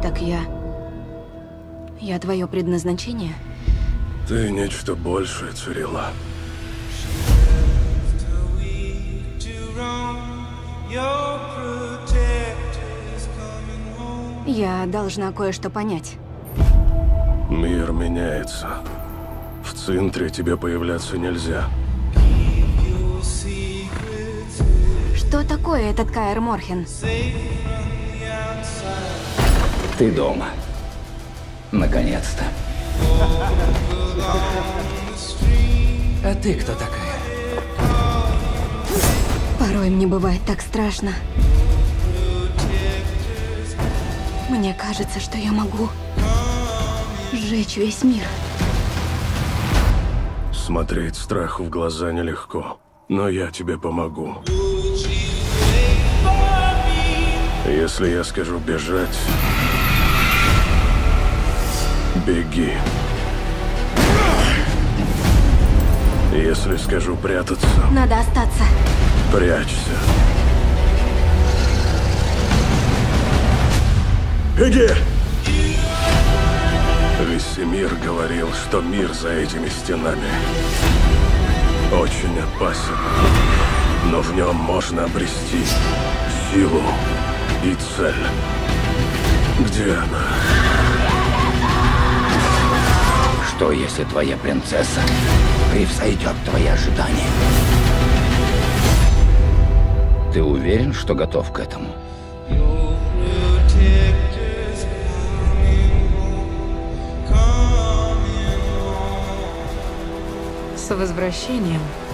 Так я твое предназначение? Ты нечто большее, Цирилла. Я должна кое-что понять. Мир меняется. В центре тебе появляться нельзя. Что такое этот Каэр Морхен? Ты дома. Наконец-то. А ты кто такая? Порой мне бывает так страшно. Мне кажется, что я могу сжечь весь мир. Смотреть страху в глаза нелегко, но я тебе помогу. Если я скажу бежать, беги. Если скажу прятаться, Надо остаться. прячься. Беги! Весемир говорил, что мир за этими стенами очень опасен, но в нем можно обрести силу и цель. Где она? Что, если твоя принцесса превзойдет твои ожидания? Ты уверен, что готов к этому? С возвращением.